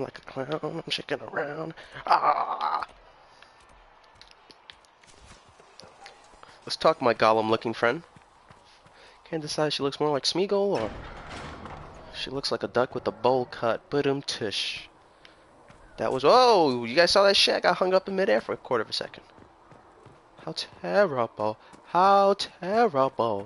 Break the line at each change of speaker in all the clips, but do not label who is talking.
like a clown. I'm shaking around. Ah! Let's talk, my Gollum-looking friend. Can't decide if she looks more like Smeagol or she looks like a duck with a bowl cut. Tush. That was... Oh! You guys saw that shit? I got hung up in midair for a quarter of a second. How terrible. How terrible.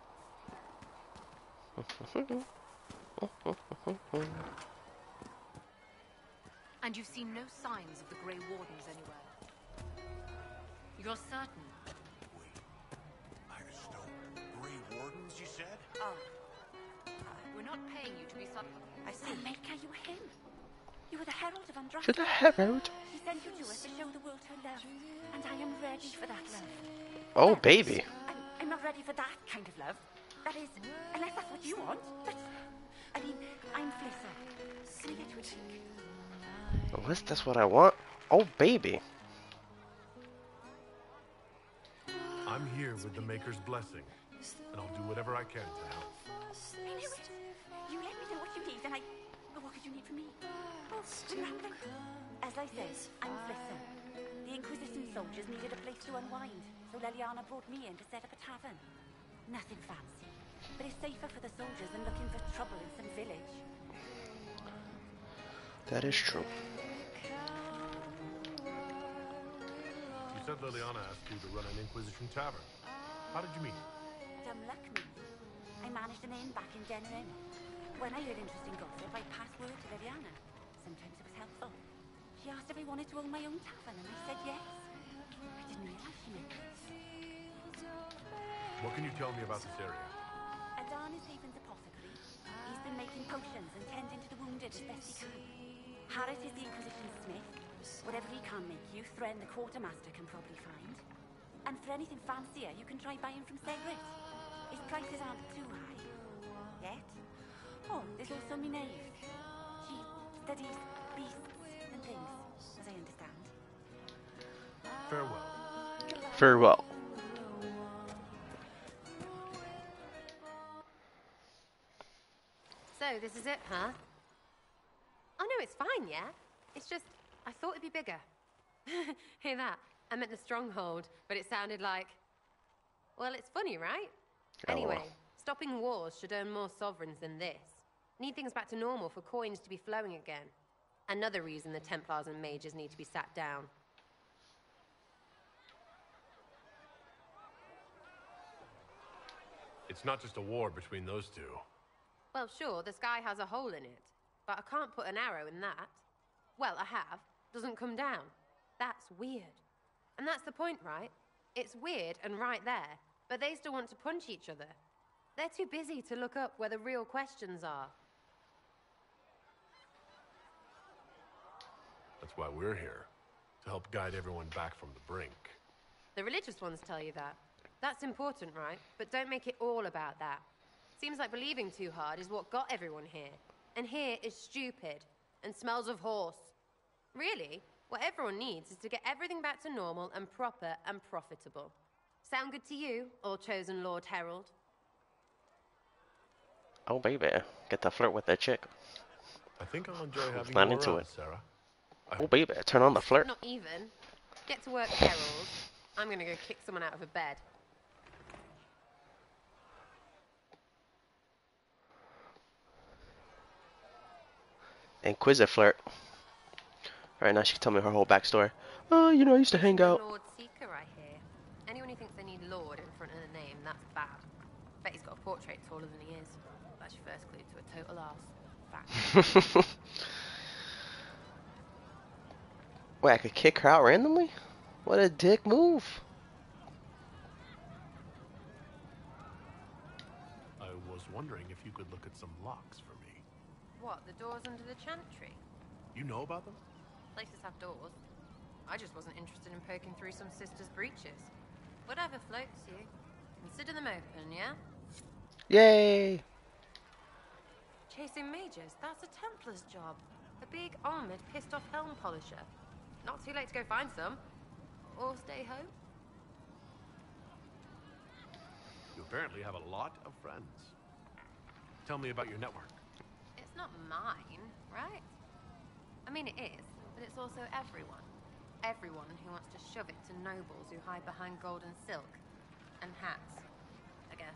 And you've seen no signs of the Grey Wardens anywhere? You're certain?
Wait. Iron Stone. Grey Wardens, you said?
Oh. We're not paying you to be sub...
I see. Maker, you were him. You were the Herald of Andraste.
To the Herald.
He sent you to us to show the world her love. And I am ready for that love.
Oh, baby.
I'm not ready for that kind of love. That is, unless that's what you want. But, I mean, I'm Flissa. Can I get you a drink?
Unless that's what I want. Oh, baby.
I'm here with the Maker's blessing, and I'll do whatever I can to help.
I knew it. You let me know what you need, and I... Well, what could you need from me? Oh, I'm rambling. As I said, I'm Flissa. The Inquisition soldiers needed a place to unwind, so Leliana brought me in to set up a tavern. Nothing fancy, but it's safer for the soldiers than looking for trouble in some village.
That is true.
You said Leliana asked you to run an Inquisition tavern. How did you meet?
Dumb luck me. I managed an inn back in Denerim. When I heard interesting gossip, I passed word to Leliana. Sometimes it was helpful. She asked if I wanted to own my own tavern, and I said yes. I didn't realize she meant it.
What can you tell me about this area?
Adan is Haven's apothecary. He's been making potions and tending to the wounded as best he can. Harris is the Inquisition smith. Whatever he can't make you, Thren the quartermaster can probably find. And for anything fancier, you can try buying from Segret. His prices aren't too high. Yet. Oh, there's also Minerve. She studies beasts and things, as I understand.
Farewell.
Very well.
So, this is it, huh? Oh no, it's fine, yeah? It's just, I thought it'd be bigger. Hear that? I meant the stronghold, but it sounded like... Well, it's funny, right?
Oh,
Anyway,
well.
stopping wars should earn more sovereigns than this. Need things back to normal for coins to be flowing again. Another reason the Templars and mages need to be sat down.
It's not just a war between those two.
Well, sure, the sky has a hole in it, but I can't put an arrow in that. Well, I have. Doesn't come down. That's weird. And that's the point, right? It's weird and right there, but they still want to punch each other. They're too busy to look up where the real questions are.
That's why we're here. To help guide everyone back from the brink.
The religious ones tell you that. That's important, right? But don't make it all about that. Seems like believing too hard is what got everyone here. And here is stupid and smells of horse. Really, what everyone needs is to get everything back to normal and proper and profitable. Sound good to you, all chosen Lord Herald?
Oh, baby. Get to flirt with that chick.
I think I'll enjoy having
not
you
into
around,
it.
Sarah.
Oh, baby. Turn on the flirt.
Not even. Get to work, Herald. I'm gonna go kick someone out of a bed.
Inquisitive flirt. Alright, now she can tell me her whole backstory. Oh, you know, I used to hang out.
Lord Seeker, I hear. Anyone who thinks they need Lord in front of the name, that's bad. Bet he's got a portrait taller than he is. That's your first clue to a total arse. Fact.
Wait, I could kick her out randomly? What a dick move.
I was wondering if you could look at some locks for me.
What, the doors under the chantry?
You know about them?
Places have doors. I just wasn't interested in poking through some sister's breeches. Whatever floats you. Consider them open, yeah?
Yay!
Chasing mages, that's a Templar's job. A big, armoured, pissed-off helm polisher. Not too late to go find some. Or stay home.
You apparently have a lot of friends. Tell me about your network.
It's not mine, right? mean, it is, but it's also everyone. Everyone who wants to shove it to nobles who hide behind gold and silk. And hats, I guess.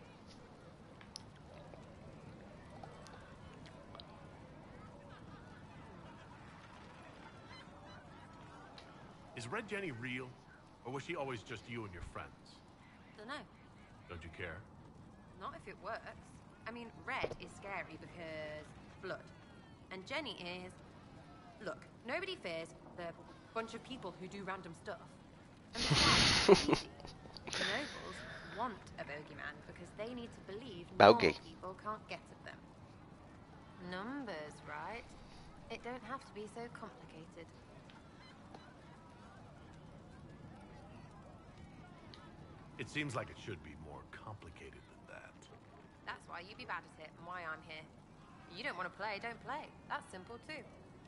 Is Red Jenny real? Or was she always just you and your friends?
Dunno.
Don't you care?
Not if it works. I mean, Red is scary because blood. And Jenny is... Look, nobody fears the bunch of people who do random stuff. And besides, it's easy. The nobles want a bogeyman because they need to believe normal people can't get at them. Numbers, right? It don't have to be so complicated.
It seems like it should be more complicated than that.
That's why you be bad at it and why I'm here. You don't want to play, don't play. That's simple too.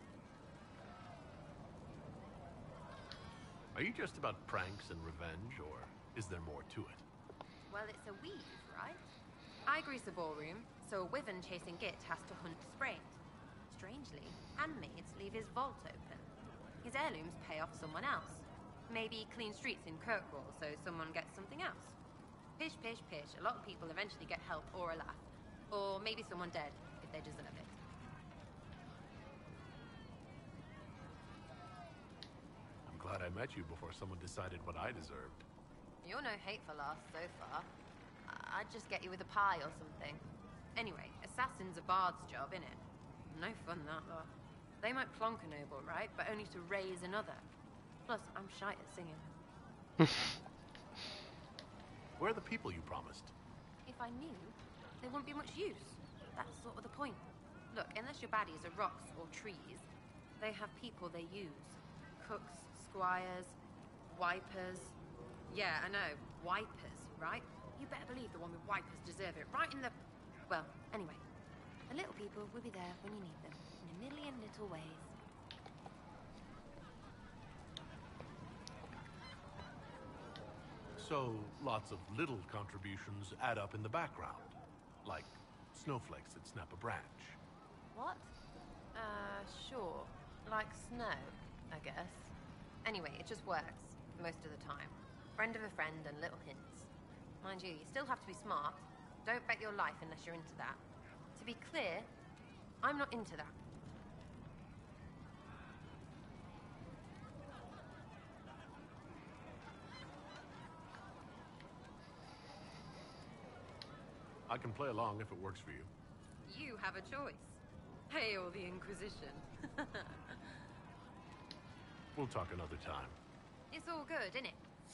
Are you just about pranks and revenge, or is there more to it?
Well, it's a weave, right? I grease a ballroom, so a wyvern chasing Git has to hunt sprained. Strangely, handmaids leave his vault open. His heirlooms pay off someone else. Maybe clean streets in Kirkwall so someone gets something else. Pish, pish, pish. A lot of people eventually get help or a laugh. Or maybe someone dead, if they deserve it.
I'm glad I met you before someone decided what I deserved.
You're no hateful ass so far. I'd just get you with a pie or something. Anyway, assassin's a bard's job, innit? No fun, that lot. They might plonk a noble, right? But only to raise another. Plus, I'm shy at singing.
Where are the people you promised?
If I knew, there wouldn't be much use. That's sort of the point. Look, unless your baddies are rocks or trees, they have people they use. Cooks, squires, wipers. Yeah, I know, wipers, right? You better believe the one with wipers deserve it, right in the... Well, anyway. The little people will be there when you need them, in a million little ways.
So, lots of little contributions add up in the background. Like snowflakes that snap a branch.
What? Sure. Like snow, I guess. Anyway, it just works, most of the time. Friend of a friend and little hints. Mind you, you still have to be smart. Don't bet your life unless you're into that. To be clear, I'm not into that.
I can play along if it works for you.
You have a choice. Hail the Inquisition.
We'll talk another time.
It's all good, innit?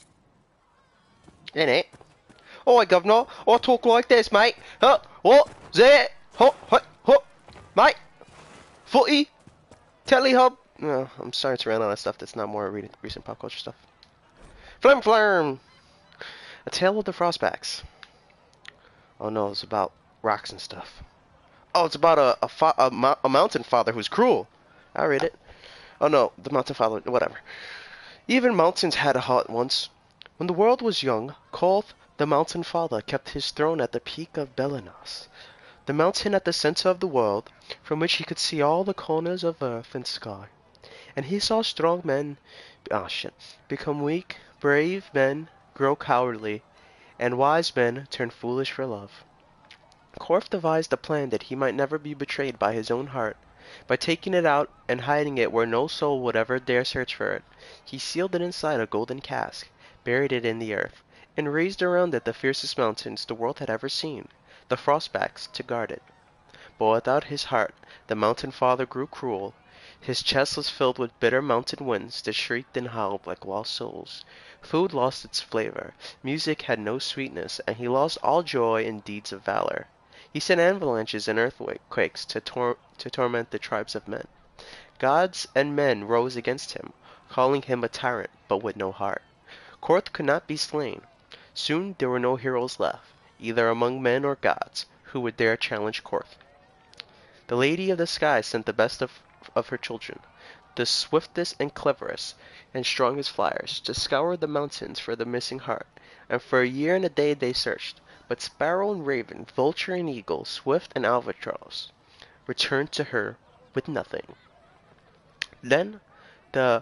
Innit? Oi, governor. I talk like this, mate. Huh? What? Zit? Hot, hot, hot. Mate? Footy? Telehub? No, I'm starting to run out of stuff that's not more recent pop culture stuff. Flim Flarm! A Tale of the Frostbacks. Oh no, it's about rocks and stuff. Oh, it's about a mountain father who's cruel. I read it. Oh no, the mountain father, whatever. Even mountains had a heart once. When the world was young, Kolth, the mountain father, kept his throne at the peak of Belenos, the mountain at the center of the world, from which he could see all the corners of earth and sky. And he saw strong men, become weak, brave men grow cowardly, and wise men turn foolish for love. Korth devised a plan that he might never be betrayed by his own heart. By taking it out and hiding it where no soul would ever dare search for it, he sealed it inside a golden cask, buried it in the earth, and raised around it the fiercest mountains the world had ever seen, the Frostbacks, to guard it. But without his heart, the mountain father grew cruel. His chest was filled with bitter mountain winds that shrieked and howled like lost souls. Food lost its flavor, music had no sweetness, and he lost all joy in deeds of valor. He sent avalanches and earthquakes to torment the tribes of men. Gods and men rose against him, calling him a tyrant, but with no heart. Korth could not be slain. Soon there were no heroes left, either among men or gods, who would dare challenge Korth. The Lady of the Sky sent the best of her children, the swiftest and cleverest and strongest flyers, to scour the mountains for the missing heart, and for a year and a day they searched. But sparrow and raven, vulture and eagle, swift and albatross, returned to her with nothing. Then the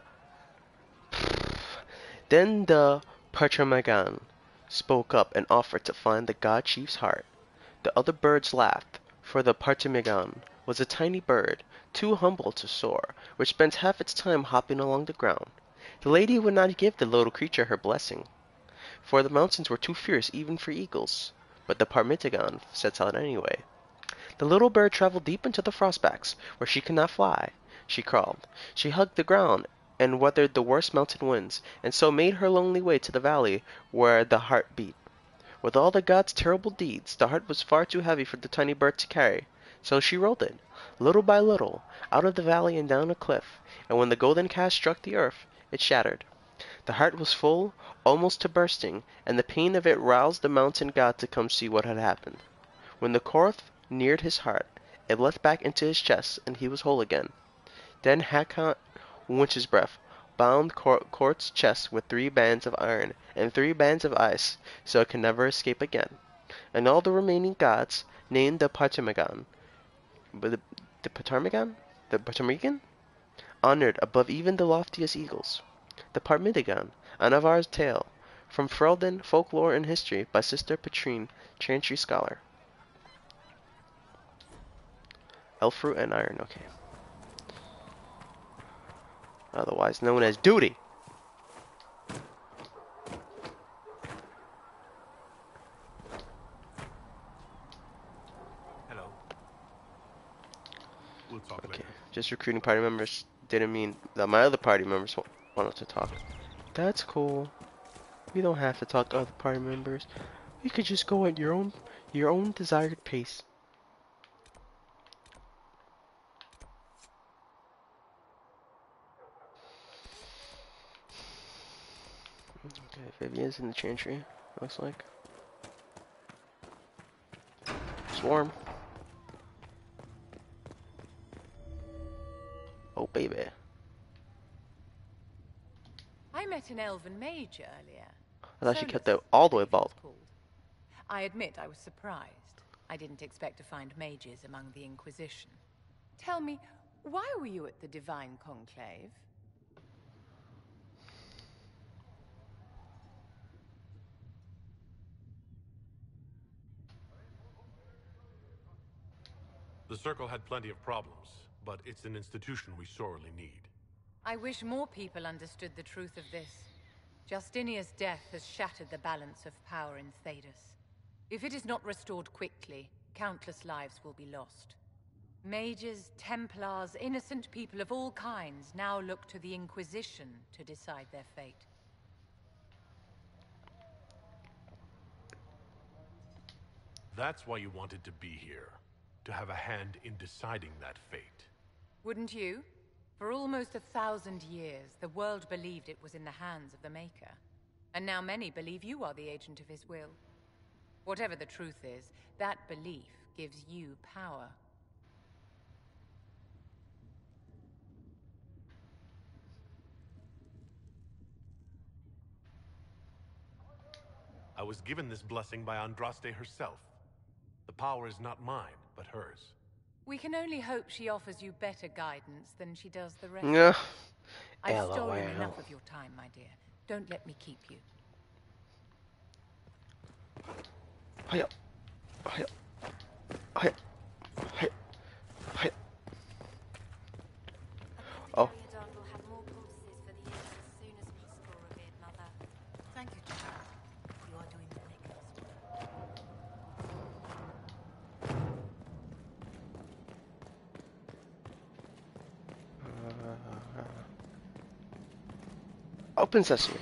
then the Perchamagan spoke up and offered to find the god chief's heart. The other birds laughed, for the Partimigan was a tiny bird, too humble to soar, which spent half its time hopping along the ground. The lady would not give the little creature her blessing, for the mountains were too fierce even for eagles. But the Parmitigan sets out anyway. The little bird traveled deep into the frostbacks, where she could not fly. She crawled. She hugged the ground and weathered the worst mountain winds, and so made her lonely way to the valley where the heart beat. With all the god's terrible deeds, the heart was far too heavy for the tiny bird to carry, so she rolled it, little by little, out of the valley and down a cliff, and when the golden cast struck the earth, it shattered. The heart was full, almost to bursting, and the pain of it roused the mountain god to come see what had happened. When the Korth neared his heart, it leapt back into his chest, and he was whole again. Then Hakon Winch's breath bound Korth's chest with 3 bands of iron and 3 bands of ice, so it could never escape again. And all the remaining gods, named the Partimigan, honored above even the loftiest eagles. The Parmitigan, a Navarre's tale, from Ferelden, Folklore and History by Sister Petrine, Chantry Scholar. Elf fruit and iron, okay. Otherwise known as duty.
Hello. We'll talk
Okay,
later.
just recruiting party members didn't mean that my other party members wanted to talk. That's cool. We don't have to talk to other party members. We could just go at your own desired pace. Okay, Vivian's in the chantry, looks like. Swarm. Oh, baby.
I met an elven mage earlier.
I thought she
Solus,
kept that all the way
I believe he
bald.
was called. I admit I was surprised. I didn't expect to find mages among the Inquisition. Tell me, why were you at the Divine Conclave?
The Circle had plenty of problems, but it's an institution we sorely need.
I wish more people understood the truth of this. Justinia's death has shattered the balance of power in Thedas. If it is not restored quickly, countless lives will be lost. Mages, Templars, innocent people of all kinds now look to the Inquisition to decide their fate.
That's why you wanted to be here, to have a hand in deciding that fate.
Wouldn't you? For almost 1,000 years, the world believed it was in the hands of the Maker. And now many believe you are the agent of his will. Whatever the truth is, that belief gives you power.
I was given this blessing by Andraste herself. The power is not mine, but hers.
We can only hope she offers you better guidance than she does the rest.
Yeah.
I've stolen
LOL.
enough of your time, my dear. Don't let me keep you.
Hiya. Hiya. Hiya. Hiya. Hiya. Oh.
Ariadon will have more poultices for the inn as soon as possible, revered mother.
Thank you, child. You are doing the quickest.
Open sesame.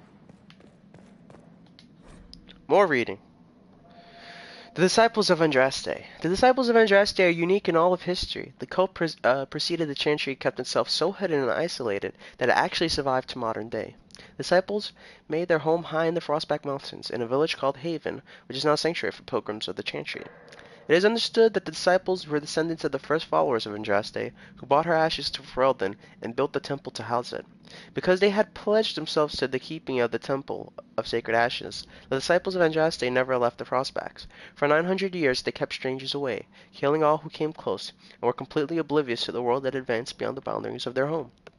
More reading. The Disciples of Andraste. The Disciples of Andraste are unique in all of history. The cult preceded the Chantry kept itself so hidden and isolated that it actually survived to modern day. Disciples made their home high in the Frostback Mountains, in a village called Haven, which is now a sanctuary for pilgrims of the Chantry. It is understood that the disciples were descendants of the first followers of Andraste, who brought her ashes to Ferelden and built the temple to house it. Because they had pledged themselves to the keeping of the temple of sacred ashes, the disciples of Andraste never left the Frostbacks. For 900 years they kept strangers away, killing all who came close, and were completely oblivious to the world that advanced beyond the boundaries of their home.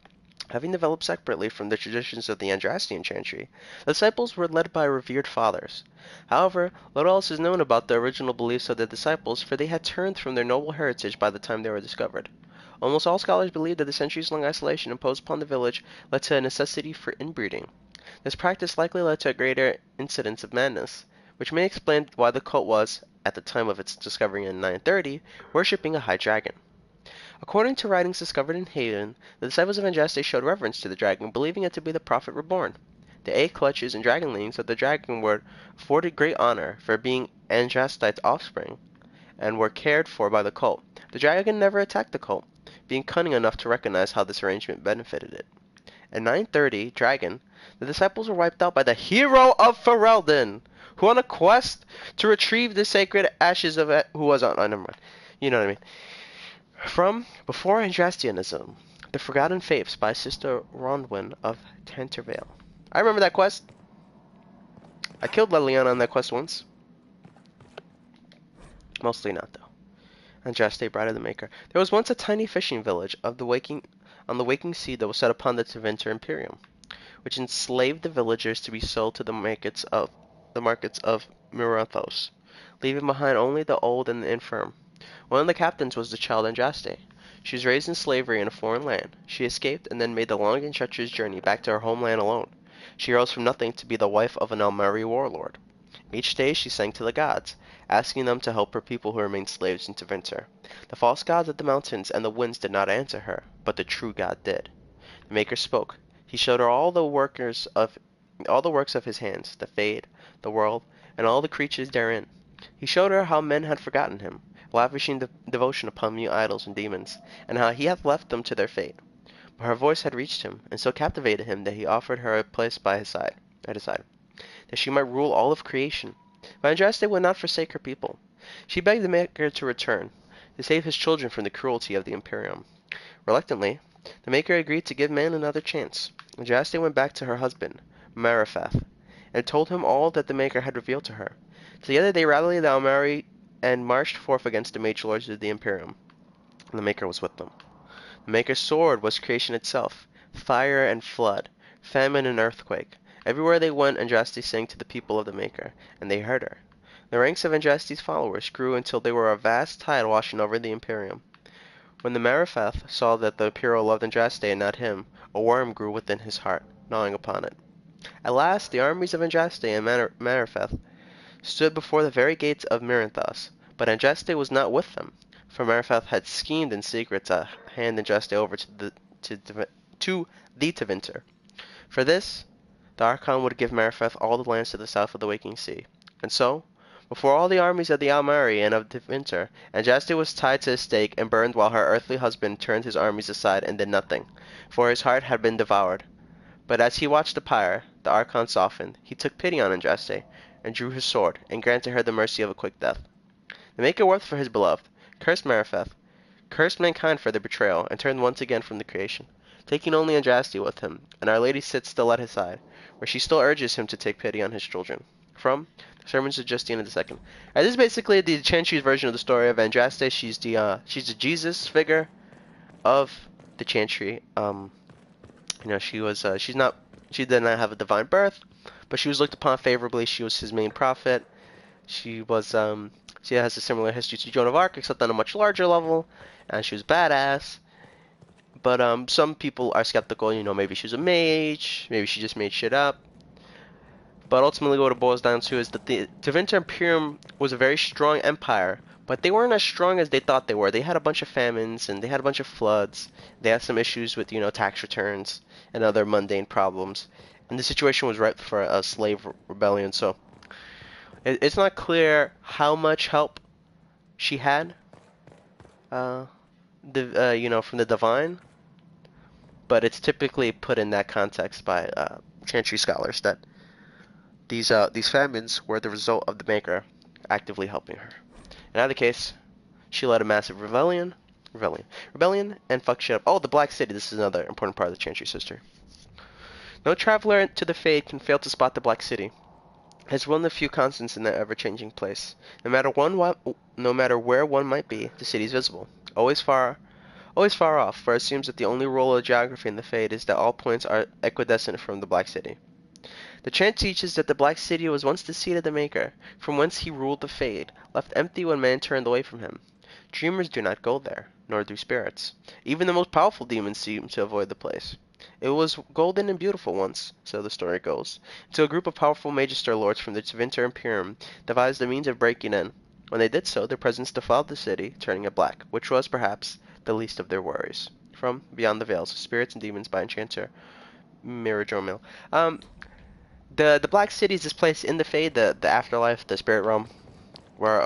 Having developed separately from the traditions of the Andrastian chantry, the disciples were led by revered fathers. However, little else is known about the original beliefs of the disciples, for they had turned from their noble heritage by the time they were discovered. Almost all scholars believe that the centuries-long isolation imposed upon the village led to a necessity for inbreeding. This practice likely led to a greater incidence of madness, which may explain why the cult was, at the time of its discovery in 930, worshipping a high dragon. According to writings discovered in Haven, the disciples of Andraste showed reverence to the dragon, believing it to be the prophet reborn. The 8 clutches and dragonlings of the dragon were afforded great honor for being Andrastite's offspring, and were cared for by the cult. The dragon never attacked the cult, being cunning enough to recognize how this arrangement benefited it. In 930, Dragon, the disciples were wiped out by the hero of Ferelden, who on a quest to retrieve the sacred ashes of it, who was on, never mind. You know what I mean. From Before Andrastianism, The Forgotten Faiths by Sister Rondwyn of Tantervale. I remember that quest. I killed Leliana on that quest once. Mostly not, though. Andraste, Bride of the Maker. There was once a tiny fishing village on the waking sea that was set upon the Tevinter Imperium, which enslaved the villagers to be sold to the markets of Mirathos, leaving behind only the old and the infirm. One of the captains was the child Andraste. She was raised in slavery in a foreign land. She escaped and then made the long and treacherous journey back to her homeland alone. She rose from nothing to be the wife of an Almeri warlord. Each day she sang to the gods, asking them to help her people who remained slaves in Tevinter. The false gods of the mountains and the winds did not answer her, but the true God did. The Maker spoke. He showed her all the works of his hands, the Fade, the world, and all the creatures therein. He showed her how men had forgotten him, lavishing devotion upon mute idols and demons, and how he hath left them to their fate. But her voice had reached him, and so captivated him that he offered her a place at his side, that she might rule all of creation. But Andraste would not forsake her people. She begged the Maker to return, to save his children from the cruelty of the Imperium. Reluctantly, the Maker agreed to give man another chance. Andraste went back to her husband, Mariphath, and told him all that the Maker had revealed to her. Together they rallied the Almeri and marched forth against the mage lords of the Imperium. And the Maker was with them. The Maker's sword was creation itself, fire and flood, famine and earthquake. Everywhere they went, Andraste sang to the people of the Maker, and they heard her. The ranks of Andraste's followers grew until they were a vast tide washing over the Imperium. When the Mariphath saw that the hero loved Andraste and not him, a worm grew within his heart, gnawing upon it. At last the armies of Andraste and Mariphath stood before the very gates of Miranthos, but Andraste was not with them, for Mariphath had schemed in secret to hand Andraste over to the Tevinter. For this, the Archon would give Mariphath all the lands to the south of the Waking Sea. And so, before all the armies of the Almeri and of Tevinter, Andraste was tied to a stake and burned while her earthly husband turned his armies aside and did nothing, for his heart had been devoured. But as he watched the pyre, the Archon softened. He took pity on Andraste, and drew his sword, and granted her the mercy of a quick death. The Maker wept for his beloved, cursed Mariphath, cursed mankind for their betrayal, and turned once again from the creation, taking only Andraste with him, and Our Lady sits still at his side, where she still urges him to take pity on his children. From the Sermons of Justina II. This is basically the Chantry's version of the story of Andraste. She's the Jesus figure of the Chantry. She did not have a divine birth, but she was looked upon favorably. She was his main prophet. She has a similar history to Joan of Arc, except on a much larger level, and she was badass. But some people are skeptical, maybe she's a mage, maybe she just made shit up. But ultimately what it boils down to is that the Tevinter Imperium was a very strong empire, but they weren't as strong as they thought they were. They had a bunch of famines, and they had a bunch of floods. They had some issues with, tax returns and other mundane problems. And the situation was ripe for a slave rebellion, so it's not clear how much help she had, from the divine. But it's typically put in that context by Chantry scholars that these famines were the result of the Maker actively helping her. In either case, she led a massive rebellion, and fucked shit up. Oh, the Black City. This is another important part of the Chantry sister. No traveler to the Fade can fail to spot the Black City. It's one of the few constants in that ever-changing place. No matter where one might be, the city is visible. Always far always far off, for it seems that the only rule of geography in the Fade is that all points are equidistant from the Black City. The chant teaches that the Black City was once the seat of the Maker, from whence he ruled the Fade, left empty when man turned away from him. Dreamers do not go there, nor do spirits. Even the most powerful demons seem to avoid the place. It was golden and beautiful once, so the story goes, until a group of powerful Magister lords from the Tevinter Imperium devised a means of breaking in. When they did so, their presence defiled the city, turning it black, which was, perhaps, the least of their worries. From Beyond the Veils, Spirits and Demons by Enchanter Miradromil. The Black City is this place in the Fade, the afterlife, the spirit realm, where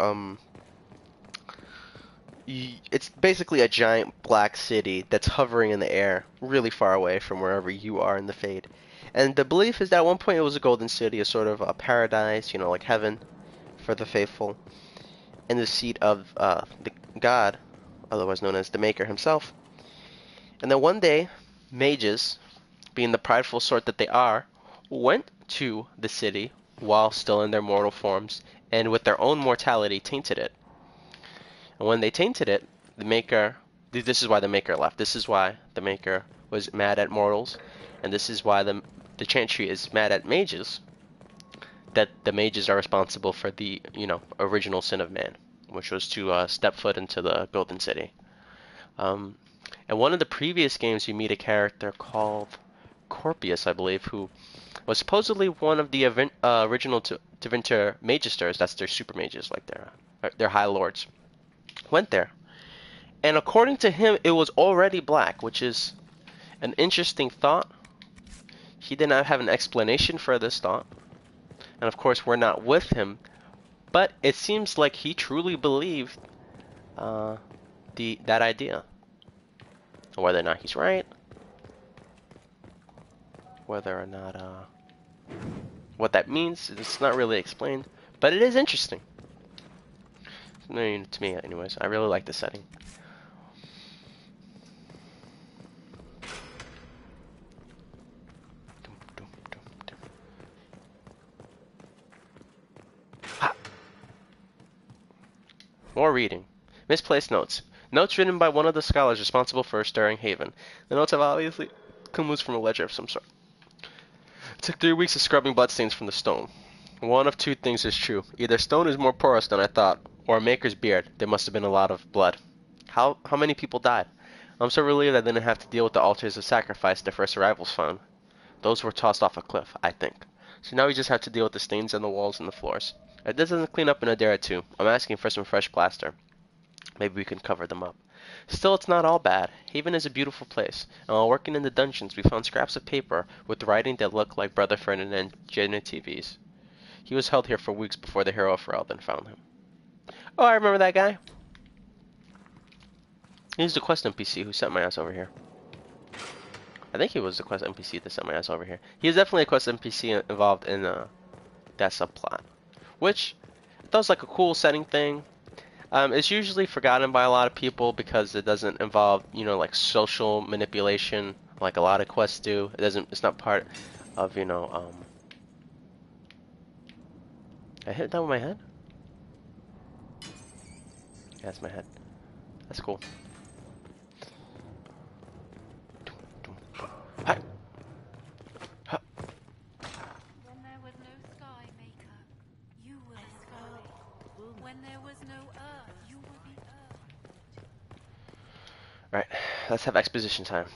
it's basically a giant black city that's hovering in the air, really far away from wherever you are in the Fade. And the belief is that at one point it was a golden city, a sort of a paradise, you know, like heaven for the faithful, and the seat of the god, otherwise known as the Maker himself. And then one day, mages, being the prideful sort that they are, went to the city while still in their mortal forms, and with their own mortality tainted it. And when they tainted it, the Maker, this is why the Maker left. This is why the Maker was mad at mortals, and this is why the Chantry is mad at mages, that the mages are responsible for the, original sin of man, which was to step foot into the Golden City. In one of the previous games, you meet a character called Corpius, I believe, who was supposedly one of the original Tevinter Magisters. That's their super mages, like their high lords. Went there, and according to him, it was already black, which is an interesting thought. He did not have an explanation for this thought, and of course, we're not with him. But it seems like he truly believed that idea. Whether or not he's right, whether or not what that means, it's not really explained, but it is interesting. To me, anyways. I really like the setting. More reading. Misplaced notes. Notes written by one of the scholars responsible for restoring Haven. The notes have obviously come loose from a ledger of some sort. It took 3 weeks of scrubbing bloodstains from the stone. One of two things is true. Either stone is more porous than I thought, or a Maker's beard. There must have been a lot of blood. How many people died? I'm so relieved I didn't have to deal with the altars of sacrifice the first arrivals found. Those were tossed off a cliff, I think. So now we just have to deal with the stains on the walls and the floors. If this doesn't clean up in a day or two, I'm asking for some fresh plaster. Maybe we can cover them up. Still, it's not all bad. Haven is a beautiful place, and while working in the dungeons, we found scraps of paper with writing that looked like Brother Ferdinand Genitives. He was held here for weeks before the hero of Ferelden found him. Oh, I remember that guy. He's the quest NPC who sent my ass over here. I think he was the quest NPC that sent my ass over here. He was definitely a quest NPC involved in that subplot, which I thought was like a cool setting thing. It's usually forgotten by a lot of people because it doesn't involve, like social manipulation like a lot of quests do. It's not part of, I hit that with my head? Yeah, that's my head. That's cool. Hi. Huh.
When there was no sky, Maker, you were the sky. When there was no earth, you were the earth.
Right, let's have exposition time.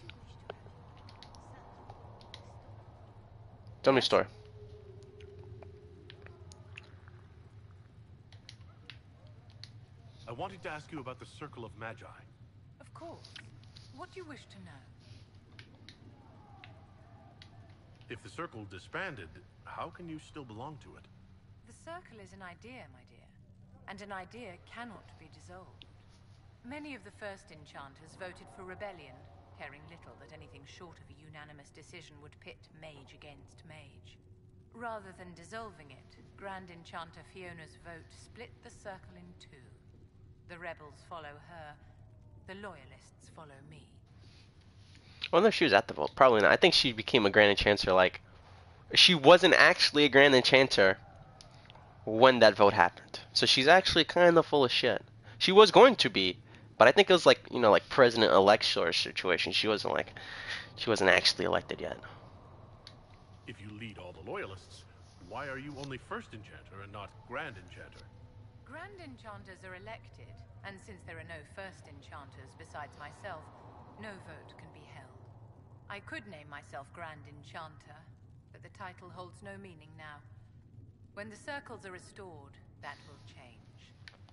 Tell me a story.
I wanted to ask you about the Circle of Magi.
Of course. What do you wish to know?
If the Circle disbanded, how can you still belong to it?
The Circle is an idea, my dear. And an idea cannot be dissolved. Many of the first enchanters voted for rebellion, caring little that anything short of a unanimous decision would pit mage against mage. Rather than dissolving it, Grand Enchanter Fiona's vote split the Circle in two. The rebels follow her, the loyalists follow me.
I wonder if she was at the vote. Probably not. I think she became a Grand Enchanter, she wasn't actually a Grand Enchanter when that vote happened. So she's actually kind of full of shit. She was going to be, But I think it was like, you know, like president-elect sort of situation. She wasn't actually elected yet.
If you lead all the loyalists, why are you only First Enchanter and not Grand Enchanter?
Grand Enchanters are elected, and since there are no First Enchanters besides myself, no vote can be held. I could name myself Grand Enchanter, but the title holds no meaning now. When the circles are restored, that will change.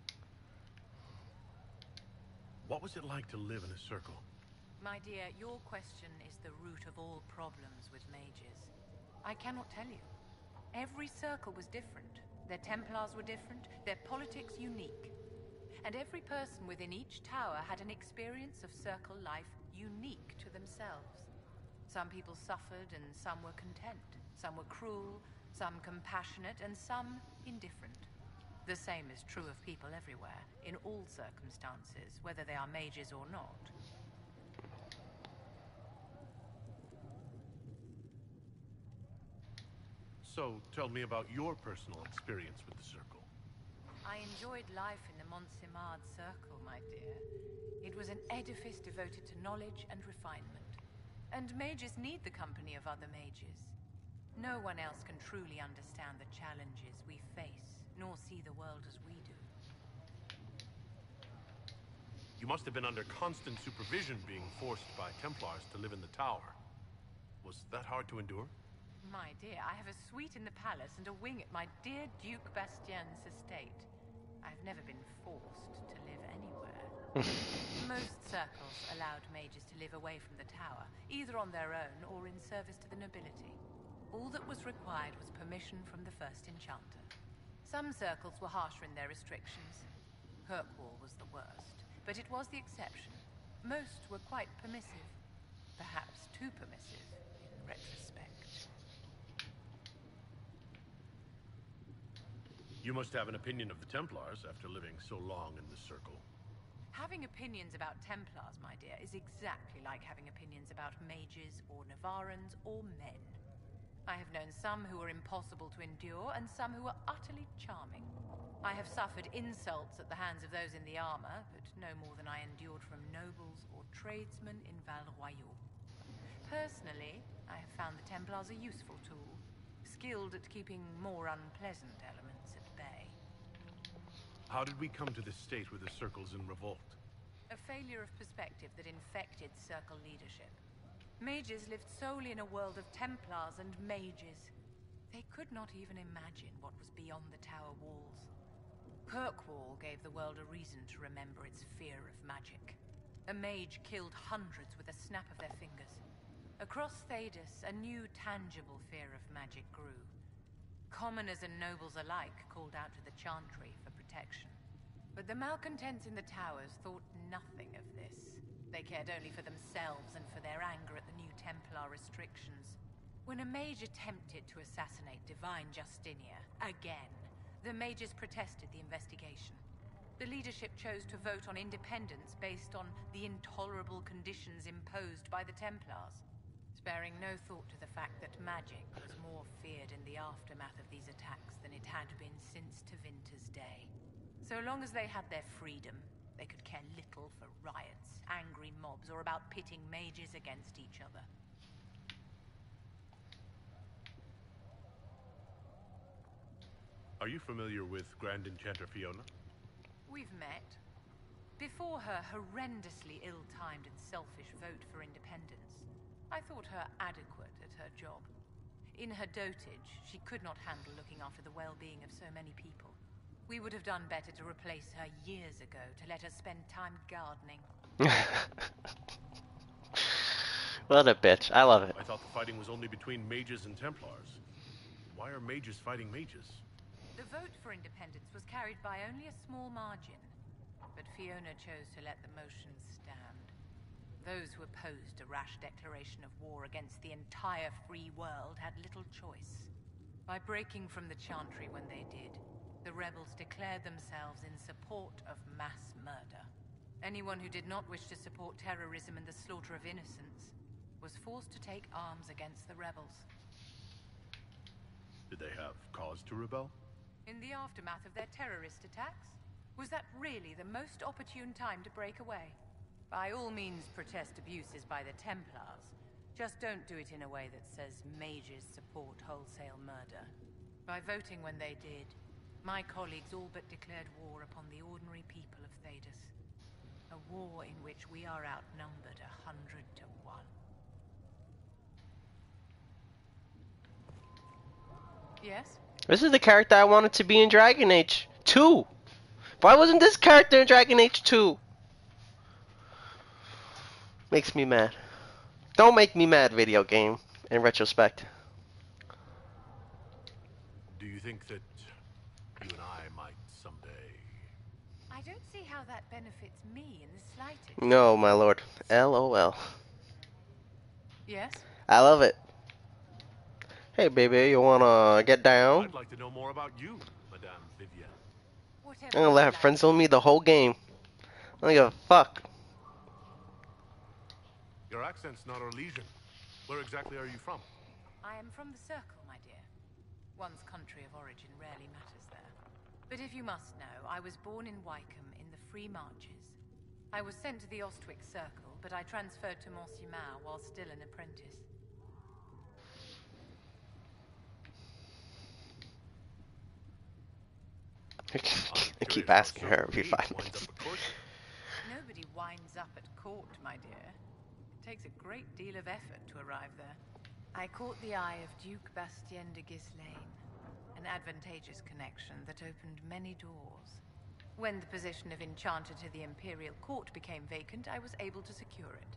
What was it like to live in a circle?
My dear, your question is the root of all problems with mages. I cannot tell you. Every circle was different. Their Templars were different, their politics unique. And every person within each tower had an experience of circle life unique to themselves. Some people suffered and some were content. Some were cruel, some compassionate, and some indifferent. The same is true of people everywhere, in all circumstances, whether they are mages or not.
So, tell me about your personal experience with the Circle.
I enjoyed life in the Montsimard Circle, my dear. It was an edifice devoted to knowledge and refinement. And mages need the company of other mages. No one else can truly understand the challenges we face, nor see the world as we do.
You must have been under constant supervision being forced by Templars to live in the tower. Was that hard to endure?
My dear, I have a suite in the palace and a wing at my dear Duke Bastien's estate. I've never been forced to live anywhere. Most circles allowed mages to live away from the tower, either on their own or in service to the nobility. All that was required was permission from the First Enchanter. Some circles were harsher in their restrictions. Kirkwall was the worst, but it was the exception. Most were quite permissive. Perhaps too permissive, in retrospect.
You must have an opinion of the Templars after living so long in the Circle.
Having opinions about Templars, my dear, is exactly like having opinions about mages or Navarrans or men. I have known some who were impossible to endure and some who were utterly charming. I have suffered insults at the hands of those in the armor, but no more than I endured from nobles or tradesmen in Val Royaux. Personally, I have found the Templars a useful tool, skilled at keeping more unpleasant elements at bay.
How did we come to this state where the Circle's in revolt?
A failure of perspective that infected Circle leadership. Mages lived solely in a world of Templars and mages. They could not even imagine what was beyond the tower walls. Kirkwall gave the world a reason to remember its fear of magic. A mage killed hundreds with a snap of their fingers. Across Thedas, a new tangible fear of magic grew. Commoners and nobles alike called out to the Chantry for protection. But the malcontents in the towers thought nothing of this. They cared only for themselves and for their anger at the new Templar restrictions. When a mage attempted to assassinate Divine Justinia, again, the mages protested the investigation. The leadership chose to vote on independence based on the intolerable conditions imposed by the Templars, sparing no thought to the fact that magic was more feared in the aftermath of these attacks than it had been since Tevinter's day. So long as they had their freedom, they could care little for riots, angry mobs, or about pitting mages against each other.
Are you familiar with Grand Enchanter Fiona?
We've met. Before her horrendously ill-timed and selfish vote for independence, I thought her adequate at her job. In her dotage, she could not handle looking after the well-being of so many people. We would have done better to replace her years ago, to let her spend time gardening.
What a bitch. I love it.
I thought the fighting was only between mages and Templars. Why are mages fighting mages?
The vote for independence was carried by only a small margin, but Fiona chose to let the motion stand. Those who opposed a rash declaration of war against the entire free world had little choice. By breaking from the Chantry when they did, the rebels declared themselves in support of mass murder. Anyone who did not wish to support terrorism and the slaughter of innocents was forced to take arms against the rebels.
Did they have cause to rebel?
In the aftermath of their terrorist attacks, Was that really the most opportune time to break away? By all means, protest abuses by the Templars. Just don't do it in a way that says mages support wholesale murder. By voting when they did, my colleagues all but declared war upon the ordinary people of Thedas. A war in which we are outnumbered 100 to 1. Yes?
This is the character I wanted to be in Dragon Age 2. Why wasn't this character in Dragon Age 2? Makes me mad. Don't make me mad, video game, in retrospect.
Do you think that you and I might someday...
I don't see how that benefits me in the slightest.
No, my lord. LOL.
Yes?
I love it. Hey, baby, you wanna get down?
I'd like to know more about you, Madame Vivienne.
Whatever
I'm gonna let her
you like.
friends on me the whole game. I don't give a fuck.
Your accent's not Orlesian. Where exactly are you from?
I am from the Circle, my dear. One's country of origin rarely matters there. But if you must know, I was born in Wycombe in the Free Marches. I was sent to the Ostwick Circle, but I transferred to Mont-Simar while still an apprentice.
I keep asking her every 5
Winds
minutes.
up a court.
Nobody winds up at court, my dear. It takes a great deal of effort to arrive there. I caught the eye of Duke Bastien de Ghislaine, an advantageous connection that opened many doors. When the position of Enchanter to the Imperial Court became vacant, I was able to secure it.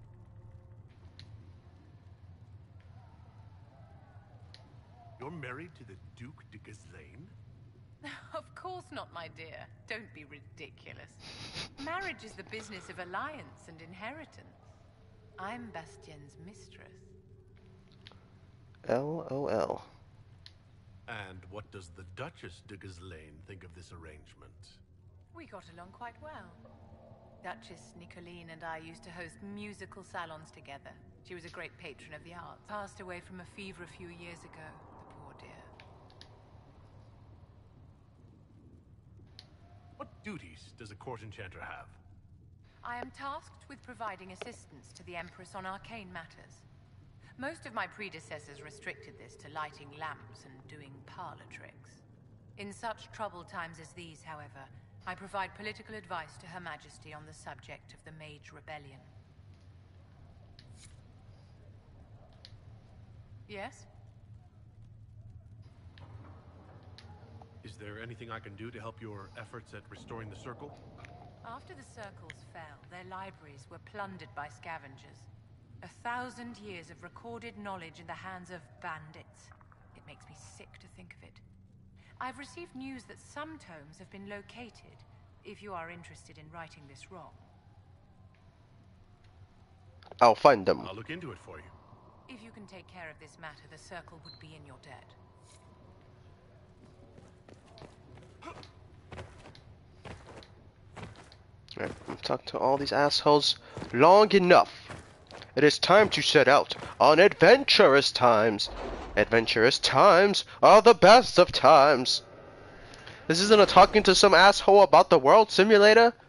You're married to the Duke de Ghislaine?
Of course not, my dear. Don't be ridiculous. Marriage is the business of alliance and inheritance. I'm Bastien's mistress.
LOL.
And what does the Duchess de Ghislaine think of this arrangement?
We got along quite well. Duchess Nicoline and I used to host musical salons together. She was a great patron of the arts. Passed away from a fever a few years ago, the poor dear.
What duties does a court enchanter have?
I am tasked with providing assistance to the Empress on arcane matters. Most of my predecessors restricted this to lighting lamps and doing parlor tricks. In such troubled times as these, however, I provide political advice to Her Majesty on the subject of the Mage Rebellion. Yes?
Is there anything I can do to help your efforts at restoring the Circle?
After the Circles fell, their libraries were plundered by scavengers. 1,000 years of recorded knowledge in the hands of bandits. It makes me sick to think of it. I've received news that some tomes have been located, if you are interested in righting this wrong.
I'll find them.
I'll look into it for you.
If you can take care of this matter, the Circle would be in your debt.
Right, I've talked to all these assholes long enough. It is time to set out on adventurous times. Adventurous times are the best of times. This isn't a talking to some asshole about the world simulator.